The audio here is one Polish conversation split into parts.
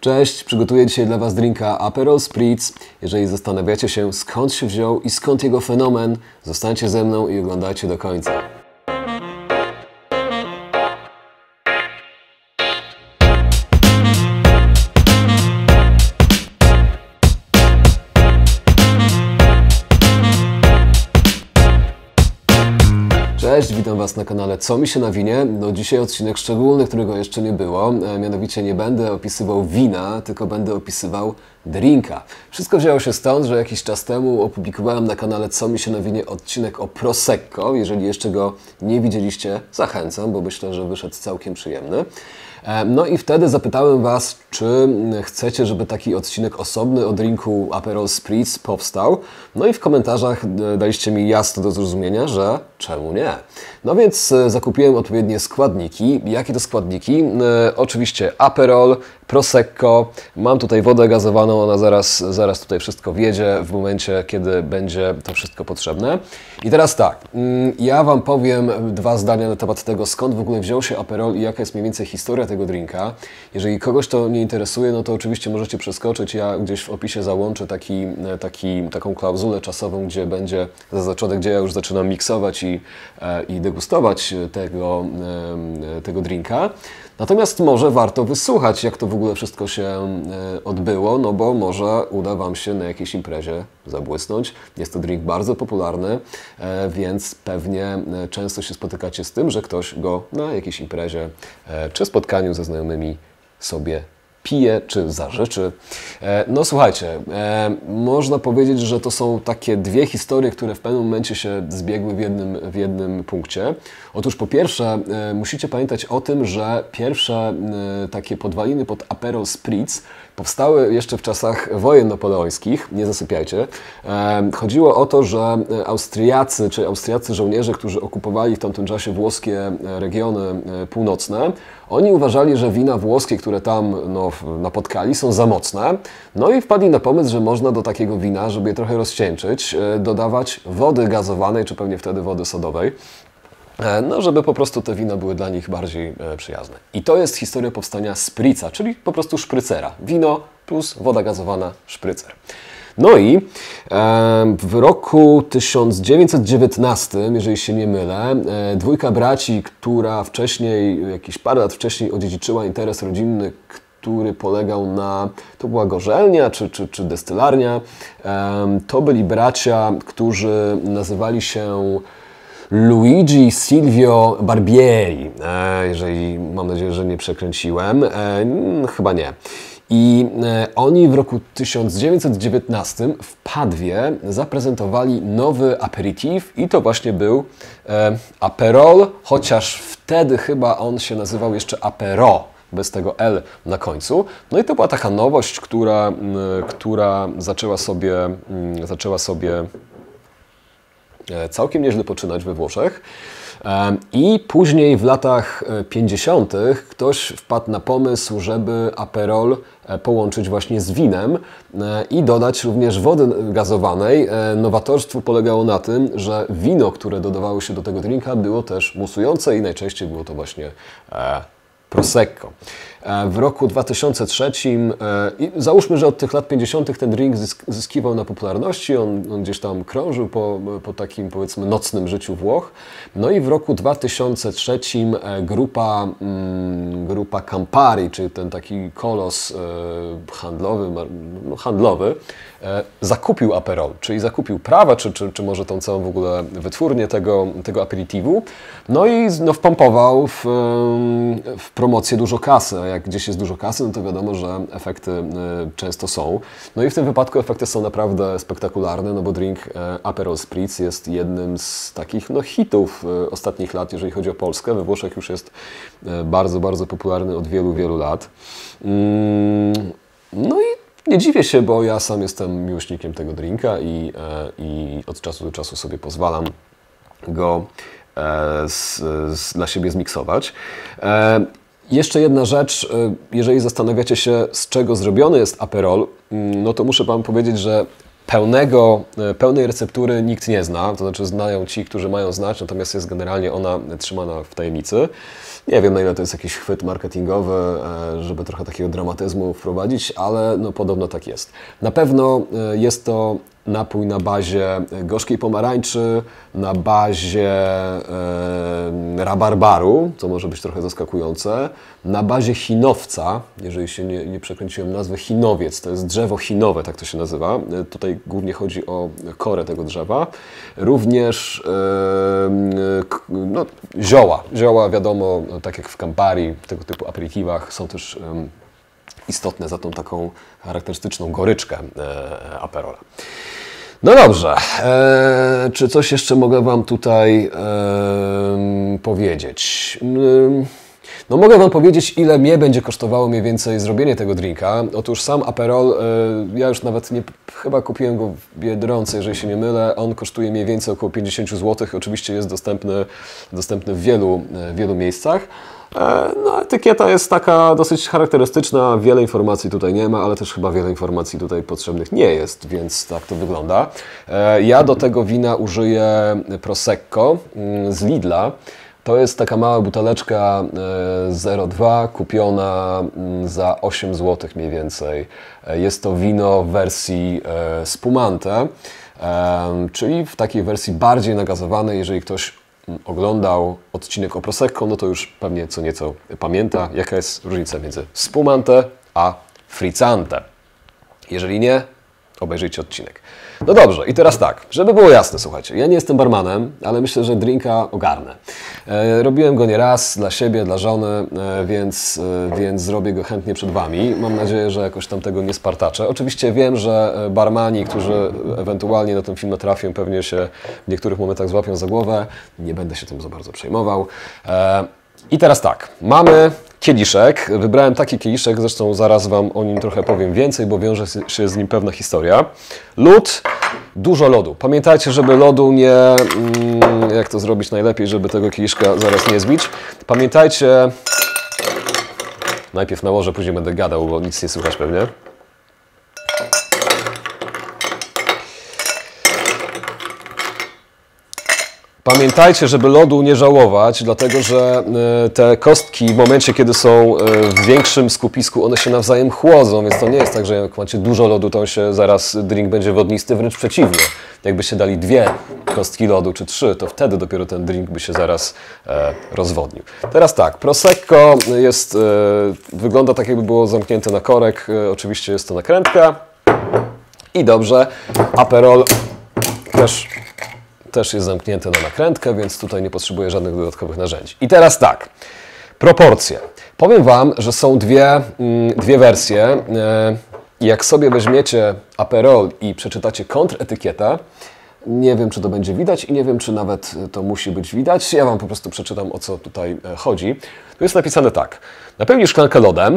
Cześć, przygotuję dzisiaj dla Was drinka Aperol Spritz. Jeżeli zastanawiacie się, skąd się wziął i skąd jego fenomen, zostańcie ze mną i oglądajcie do końca. Cześć, witam Was na kanale Co mi się nawinie. No dzisiaj odcinek szczególny, którego jeszcze nie było. Mianowicie nie będę opisywał wina, tylko będę opisywał drinka. Wszystko wzięło się stąd, że jakiś czas temu opublikowałem na kanale Co mi się nawinie odcinek o Prosecco. Jeżeli jeszcze go nie widzieliście, zachęcam, bo myślę, że wyszedł całkiem przyjemny. No i wtedy zapytałem Was, czy chcecie, żeby taki odcinek osobny o drinku Aperol Spritz powstał. No i w komentarzach daliście mi jasno do zrozumienia, że czemu nie. No więc zakupiłem odpowiednie składniki. Jakie to składniki? Oczywiście Aperol, Prosecco. Mam tutaj wodę gazowaną, ona zaraz tutaj wszystko wjedzie w momencie, kiedy będzie to wszystko potrzebne. I teraz tak, ja Wam powiem dwa zdania na temat tego, skąd w ogóle wziął się Aperol i jaka jest mniej więcej historia tego drinka. Jeżeli kogoś to nie interesuje, no to oczywiście możecie przeskoczyć. Ja gdzieś w opisie załączę taką klauzulę czasową, gdzie będzie zaznaczone, gdzie ja już zaczynam miksować i degustować tego drinka. Natomiast może warto wysłuchać, jak to w ogóle wszystko się odbyło, no bo może uda Wam się na jakiejś imprezie zabłysnąć. Jest to drink bardzo popularny, więc pewnie często się spotykacie z tym, że ktoś go na jakiejś imprezie czy spotkaniu ze znajomymi sobie pije czy zażyczy. No słuchajcie, można powiedzieć, że to są takie dwie historie, które w pewnym momencie się zbiegły w jednym punkcie. Otóż po pierwsze musicie pamiętać o tym, że pierwsze takie podwaliny pod Aperol Spritz powstały jeszcze w czasach wojen napoleońskich, nie zasypiajcie. Chodziło o to, że austriaccy żołnierze, którzy okupowali w tamtym czasie włoskie regiony północne, oni uważali, że wina włoskie, które tam napotkali, są za mocne. No i wpadli na pomysł, że można do takiego wina, żeby je trochę rozcieńczyć, dodawać wody gazowanej, czy pewnie wtedy wody sodowej. No, żeby po prostu te wina były dla nich bardziej przyjazne. I to jest historia powstania spritza, czyli po prostu szprycera. Wino plus woda gazowana, szprycer. No i w roku 1919, jeżeli się nie mylę, dwójka braci, która wcześniej, jakieś parę lat wcześniej odziedziczyła interes rodzinny, który polegał na, to była gorzelnia czy destylarnia, to byli bracia, którzy nazywali się Luigi Silvio Barbieri, jeżeli, mam nadzieję, że nie przekręciłem, chyba nie. I oni w roku 1919 w Padwie zaprezentowali nowy aperitif i to właśnie był Aperol, chociaż wtedy chyba on się nazywał jeszcze Apero, bez tego L na końcu. No i to była taka nowość, która zaczęła sobie całkiem nieźle poczynać we Włoszech. I później w latach 50. ktoś wpadł na pomysł, żeby Aperol połączyć właśnie z winem i dodać również wody gazowanej. Nowatorstwo polegało na tym, że wino, które dodawało się do tego drinka, było też musujące i najczęściej było to właśnie Prosecco. W roku 2003, załóżmy, że od tych lat 50. ten drink zyskiwał na popularności, on gdzieś tam krążył po takim, powiedzmy, nocnym życiu Włoch. No i w roku 2003 grupa Campari, czyli ten taki kolos handlowy, zakupił Aperol, czyli zakupił prawa, czy może tą całą w ogóle wytwórnię tego aperitivu, no i wpompował w promocję dużo kasy. A jak gdzieś jest dużo kasy, no to wiadomo, że efekty często są. No i w tym wypadku efekty są naprawdę spektakularne, no bo drink Aperol Spritz jest jednym z takich hitów ostatnich lat, jeżeli chodzi o Polskę. We Włoszech już jest bardzo, bardzo popularny od wielu, wielu lat. No i nie dziwię się, bo ja sam jestem miłośnikiem tego drinka i od czasu do czasu sobie pozwalam go dla siebie zmiksować. Jeszcze jedna rzecz, jeżeli zastanawiacie się, z czego zrobiony jest Aperol, no to muszę Wam powiedzieć, że pełnej receptury nikt nie zna, to znaczy znają ci, którzy mają znać, natomiast jest generalnie ona trzymana w tajemnicy. Nie wiem, na ile to jest jakiś chwyt marketingowy, żeby trochę takiego dramatyzmu wprowadzić, ale no podobno tak jest. Na pewno jest to napój na bazie gorzkiej pomarańczy, na bazie rabarbaru, co może być trochę zaskakujące, na bazie chinowca, jeżeli się nie przekręciłem nazwy, chinowiec, to jest drzewo chinowe, tak to się nazywa. Tutaj głównie chodzi o korę tego drzewa. Również no, zioła wiadomo, tak jak w Campari, tego typu aperitiwach są też istotne za tą taką charakterystyczną goryczkę Aperola. No dobrze, czy coś jeszcze mogę Wam tutaj powiedzieć? No mogę Wam powiedzieć, ile mnie będzie kosztowało mniej więcej zrobienie tego drinka. Otóż sam Aperol, ja już nawet nie, chyba kupiłem go w Biedronce, jeżeli się nie mylę. On kosztuje mniej więcej około 50 zł. Oczywiście jest dostępny w wielu miejscach. No, etykieta jest taka dosyć charakterystyczna, wiele informacji tutaj nie ma, ale też chyba wiele informacji tutaj potrzebnych nie jest, więc tak to wygląda. Ja do tego wina użyję Prosecco z Lidla. To jest taka mała buteleczka 0,2 kupiona za 8 zł mniej więcej. Jest to wino w wersji spumante, czyli w takiej wersji bardziej nagazowanej. Jeżeli ktoś oglądał odcinek o Prosecco, no to już pewnie co nieco pamięta, jaka jest różnica między spumante a frizzante. Jeżeli nie, obejrzyjcie odcinek. No dobrze, i teraz tak, żeby było jasne, słuchajcie, ja nie jestem barmanem, ale myślę, że drinka ogarnę. Robiłem go nieraz dla siebie, dla żony, więc zrobię go chętnie przed Wami. Mam nadzieję, że jakoś tam tego nie spartaczę. Oczywiście wiem, że barmani, którzy ewentualnie na ten film natrafią, pewnie się w niektórych momentach złapią za głowę. Nie będę się tym za bardzo przejmował. I teraz tak, mamy kieliszek. Wybrałem taki kieliszek, zresztą zaraz Wam o nim trochę powiem więcej, bo wiąże się z nim pewna historia. Lód, dużo lodu. Pamiętajcie, żeby lodu nie... Jak to zrobić najlepiej, żeby tego kieliszka zaraz nie zbić. Pamiętajcie... Najpierw nałożę, później będę gadał, bo nic nie słychać pewnie. Pamiętajcie, żeby lodu nie żałować, dlatego że te kostki w momencie, kiedy są w większym skupisku, one się nawzajem chłodzą, więc to nie jest tak, że jak macie dużo lodu, to się zaraz drink będzie wodnisty, wręcz przeciwnie. Jakbyście dali 2 kostki lodu czy 3, to wtedy dopiero ten drink by się zaraz rozwodnił. Teraz tak, Prosecco jest, wygląda tak, jakby było zamknięte na korek, oczywiście jest to nakrętka i dobrze, Aperol też jest zamknięte na nakrętkę, więc tutaj nie potrzebuję żadnych dodatkowych narzędzi. I teraz tak, proporcje. Powiem Wam, że są dwie wersje. Jak sobie weźmiecie Aperol i przeczytacie kontretykietę, nie wiem, czy to będzie widać i nie wiem, czy nawet to musi być widać. Ja Wam po prostu przeczytam, o co tutaj chodzi. Tu jest napisane tak. Napełnij szklankę lodem,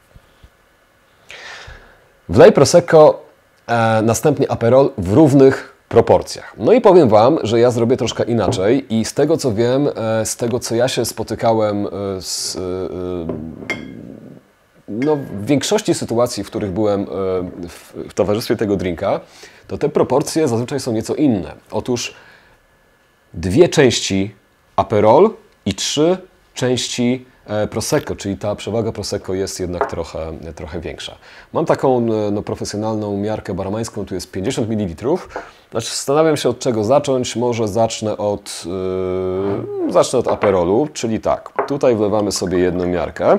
wlej Prosecco, następnie Aperol w równych proporcjach. No i powiem Wam, że ja zrobię troszkę inaczej i z tego co wiem, z tego co ja się spotykałem no, w większości sytuacji, w których byłem w towarzystwie tego drinka, to te proporcje zazwyczaj są nieco inne. Otóż 2 części Aperol i 3 części Prosecco, czyli ta przewaga Prosecco jest jednak trochę większa. Mam taką no, profesjonalną miarkę barmańską, tu jest 50 ml. Znaczy, zastanawiam się, od czego zacząć. Może zacznę od Aperolu, czyli tak, tutaj wlewamy sobie jedną miarkę.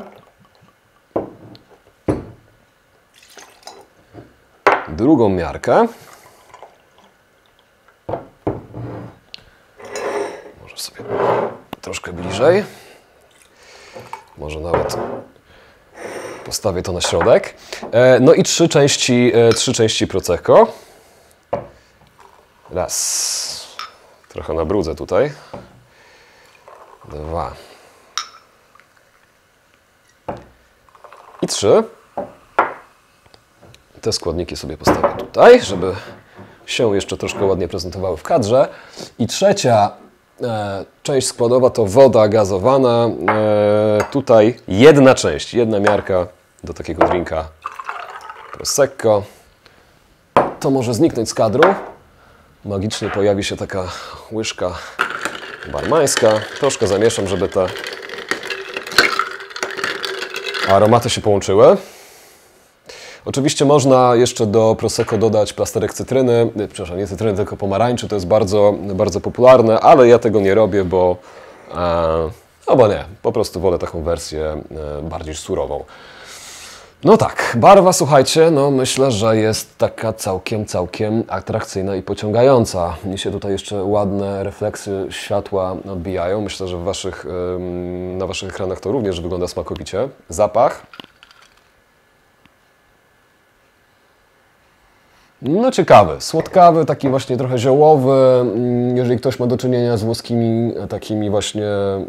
Drugą miarkę. Może sobie troszkę bliżej. Może nawet postawię to na środek. No i 3 części Prosecco. Raz. Trochę nabrudzę tutaj. 2. I 3. Te składniki sobie postawię tutaj, żeby się jeszcze troszkę ładnie prezentowały w kadrze. I trzecia część składowa to woda gazowana. Tutaj jedna miarka do takiego drinka Prosecco. To może zniknąć z kadru. Magicznie pojawi się taka łyżka barmańska. Troszkę zamieszam, żeby te Aromaty się połączyły. Oczywiście można jeszcze do Prosecco dodać plasterek cytryny, przepraszam, nie cytryny, tylko pomarańczy, to jest bardzo, bardzo popularne, ale ja tego nie robię, bo nie, po prostu wolę taką wersję bardziej surową. No tak, barwa, słuchajcie, no myślę, że jest taka całkiem atrakcyjna i pociągająca. Mnie się tutaj jeszcze ładne refleksy światła odbijają. Myślę, że na Waszych ekranach to również wygląda smakowicie. Zapach. No ciekawy, słodkawy, taki właśnie trochę ziołowy. Jeżeli ktoś ma do czynienia z włoskimi takimi właśnie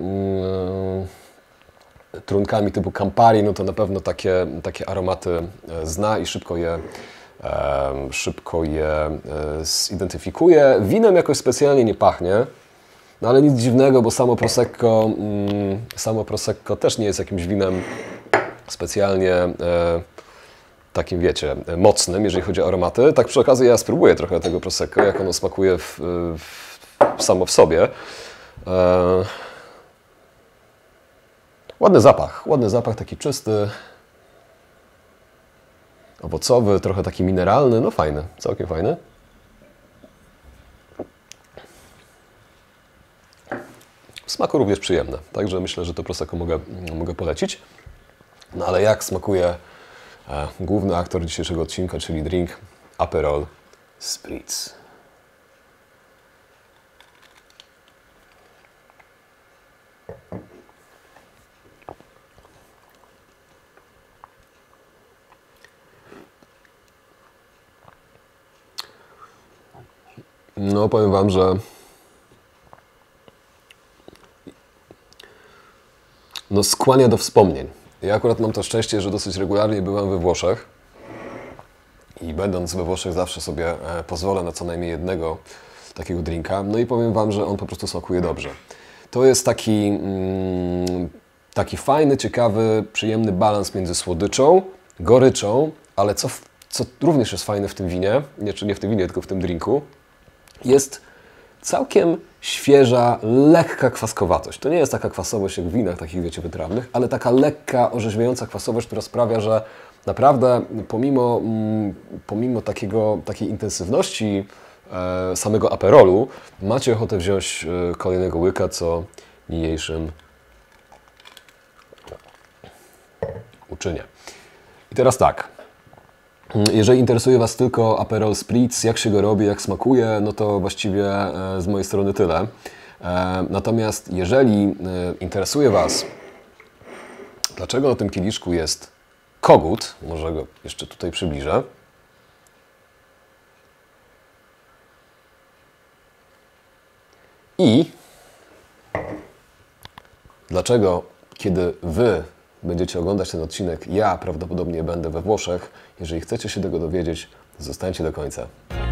trunkami typu Campari, no to na pewno takie aromaty zna i szybko je zidentyfikuje. Winem jakoś specjalnie nie pachnie, no ale nic dziwnego, bo samo Prosecco też nie jest jakimś winem specjalnie takim, wiecie, mocnym, jeżeli chodzi o aromaty. Tak przy okazji ja spróbuję trochę tego Prosecco, jak ono smakuje samo w sobie. Ładny zapach, taki czysty, owocowy, trochę taki mineralny, no fajny, całkiem fajny. W smaku również przyjemne, także myślę, że to Prosecco mogę polecić. No ale jak smakuje główny aktor dzisiejszego odcinka, czyli drink Aperol Spritz. No powiem Wam, że skłania do wspomnień. Ja akurat mam to szczęście, że dosyć regularnie byłem we Włoszech i będąc we Włoszech zawsze sobie pozwolę na co najmniej jednego takiego drinka. No i powiem Wam, że on po prostu smakuje dobrze. To jest taki fajny, ciekawy, przyjemny balans między słodyczą, goryczą, ale co również jest fajne w tym winie, nie w tym winie, tylko w tym drinku, jest całkiem świeża, lekka kwaskowatość. To nie jest taka kwasowość jak w winach takich, wiecie, wytrawnych, ale taka lekka, orzeźwiająca kwasowość, która sprawia, że naprawdę pomimo takiej intensywności samego aperolu, macie ochotę wziąć kolejnego łyka, co niniejszym uczynię. I teraz tak. Jeżeli interesuje Was tylko Aperol Spritz, jak się go robi, jak smakuje, no to właściwie z mojej strony tyle. Natomiast jeżeli interesuje Was, dlaczego na tym kieliszku jest kogut, może go jeszcze tutaj przybliżę. I dlaczego, kiedy Wy będziecie oglądać ten odcinek, ja prawdopodobnie będę we Włoszech. Jeżeli chcecie się tego dowiedzieć, zostańcie do końca.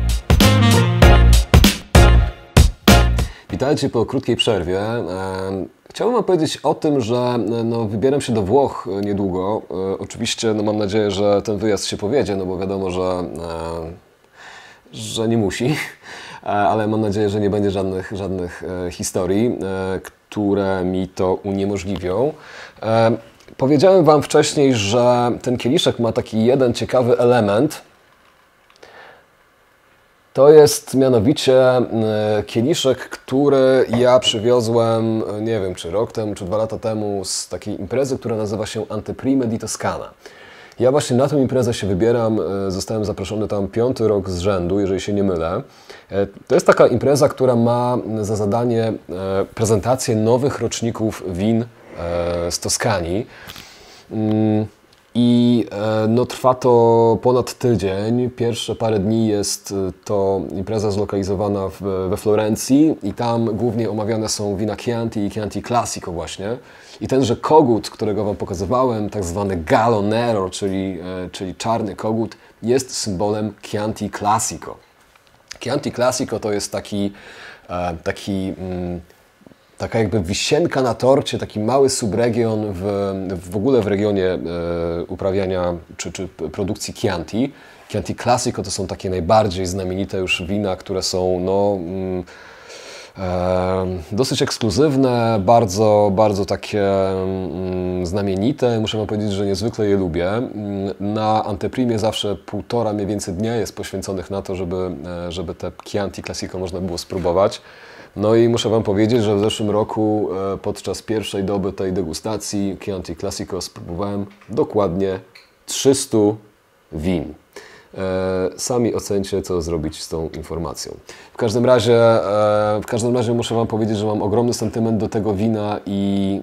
Witajcie po krótkiej przerwie. Chciałbym Wam powiedzieć o tym, że wybieram się do Włoch niedługo. Oczywiście mam nadzieję, że ten wyjazd się powiedzie, no bo wiadomo, że nie musi, ale mam nadzieję, że nie będzie żadnych historii, które mi to uniemożliwią. Powiedziałem Wam wcześniej, że ten kieliszek ma taki jeden ciekawy element. To jest mianowicie kieliszek, który ja przywiozłem, nie wiem, czy rok temu, czy 2 lata temu z takiej imprezy, która nazywa się Anteprime di Toscana. Ja właśnie na tę imprezę się wybieram, zostałem zaproszony tam 5. rok z rzędu, jeżeli się nie mylę. To jest taka impreza, która ma za zadanie prezentację nowych roczników win z Toskanii. I trwa to ponad tydzień. Pierwsze parę dni jest to impreza zlokalizowana we Florencji i tam głównie omawiane są wina Chianti i Chianti Classico właśnie. I tenże kogut, którego Wam pokazywałem, tak zwany Gallo Nero, czyli czarny kogut, jest symbolem Chianti Classico. Chianti Classico to jest taka jakby wisienka na torcie, taki mały subregion w ogóle w regionie uprawiania czy produkcji Chianti. Chianti Classico to są takie najbardziej znamienite już wina, które są Dosyć ekskluzywne, bardzo takie znamienite. Muszę Wam powiedzieć, że niezwykle je lubię. Na Anteprimie zawsze 1,5 mniej więcej dnia jest poświęconych na to, żeby te Chianti Classico można było spróbować. No i muszę Wam powiedzieć, że w zeszłym roku podczas pierwszej doby tej degustacji Chianti Classico spróbowałem dokładnie 300 win. Sami ocencie, co zrobić z tą informacją. W każdym razie muszę Wam powiedzieć, że mam ogromny sentyment do tego wina i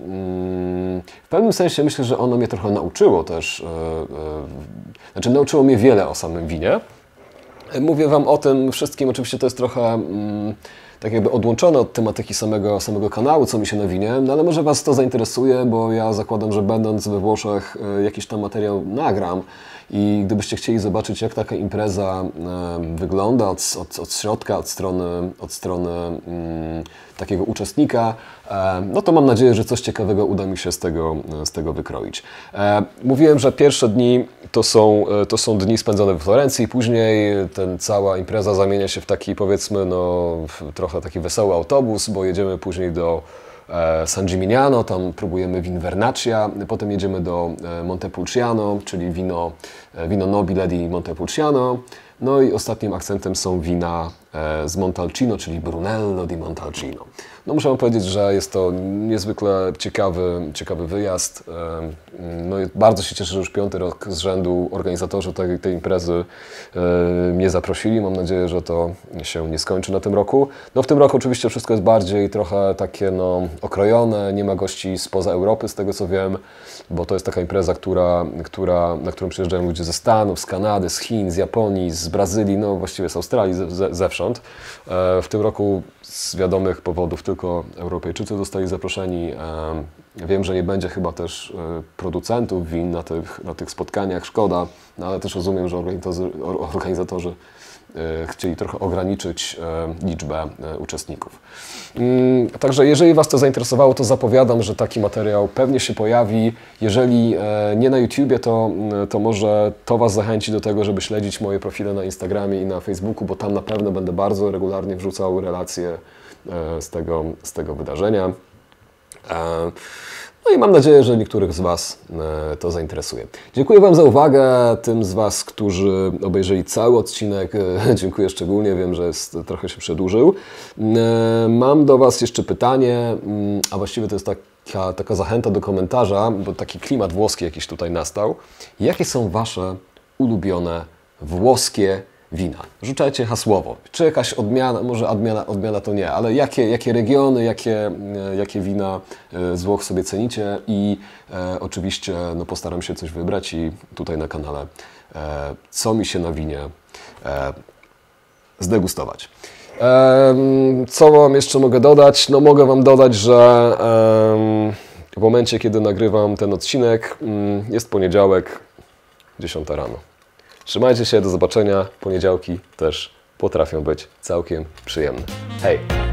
w pewnym sensie myślę, że ono mnie trochę nauczyło też, znaczy nauczyło mnie wiele o samym winie. Mówię Wam o tym wszystkim, oczywiście to jest trochę tak jakby odłączone od tematyki samego kanału, co mi się na winie, no ale może Was to zainteresuje, bo ja zakładam, że będąc we Włoszech jakiś tam materiał nagram i gdybyście chcieli zobaczyć, jak taka impreza wygląda od środka, od strony takiego uczestnika, no to mam nadzieję, że coś ciekawego uda mi się z tego wykroić. Mówiłem, że pierwsze dni to są dni spędzone w Florencji, później cała impreza zamienia się w taki, powiedzmy, no trochę taki wesoły autobus, bo jedziemy później do San Gimignano, tam próbujemy win Vernaccia, potem jedziemy do Montepulciano, czyli wino Nobile di Montepulciano, no i ostatnim akcentem są wina z Montalcino, czyli Brunello di Montalcino. No muszę Wam powiedzieć, że jest to niezwykle ciekawy wyjazd. No i bardzo się cieszę, że już 5. rok z rzędu organizatorzy tej imprezy mnie zaprosili. Mam nadzieję, że to się nie skończy na tym roku. No w tym roku oczywiście wszystko jest bardziej trochę takie okrojone, nie ma gości spoza Europy, z tego co wiem, bo to jest taka impreza, na którą przyjeżdżają ludzie ze Stanów, z Kanady, z Chin, z Japonii, z Brazylii, no właściwie z Australii, zewsząd. W tym roku z wiadomych powodów tylko Europejczycy zostali zaproszeni. Wiem, że nie będzie chyba też producentów win na tych spotkaniach, szkoda, no ale też rozumiem, że organizatorzy chcieli trochę ograniczyć liczbę uczestników. Także jeżeli Was to zainteresowało, to zapowiadam, że taki materiał pewnie się pojawi. Jeżeli nie na YouTubie, to może to Was zachęci do tego, żeby śledzić moje profile na Instagramie i na Facebooku, bo tam na pewno będę bardzo regularnie wrzucał relacje z tego wydarzenia. No i mam nadzieję, że niektórych z Was to zainteresuje. Dziękuję Wam za uwagę. Tym z Was, którzy obejrzeli cały odcinek, dziękuję szczególnie. Wiem, że trochę się przedłużył. Mam do Was jeszcze pytanie, a właściwie to jest taka zachęta do komentarza, bo taki klimat włoski jakiś tutaj nastał. Jakie są Wasze ulubione włoskie wina? Rzucajcie hasłowo. Czy jakaś odmiana, może odmiana to nie, ale jakie regiony, jakie wina z Włoch sobie cenicie i oczywiście postaram się coś wybrać i tutaj na kanale co mi się na winie zdegustować. Co Wam jeszcze mogę dodać? No mogę Wam dodać, że w momencie, kiedy nagrywam ten odcinek, jest poniedziałek, 10 rano. Trzymajcie się, do zobaczenia. Poniedziałki też potrafią być całkiem przyjemne. Hej!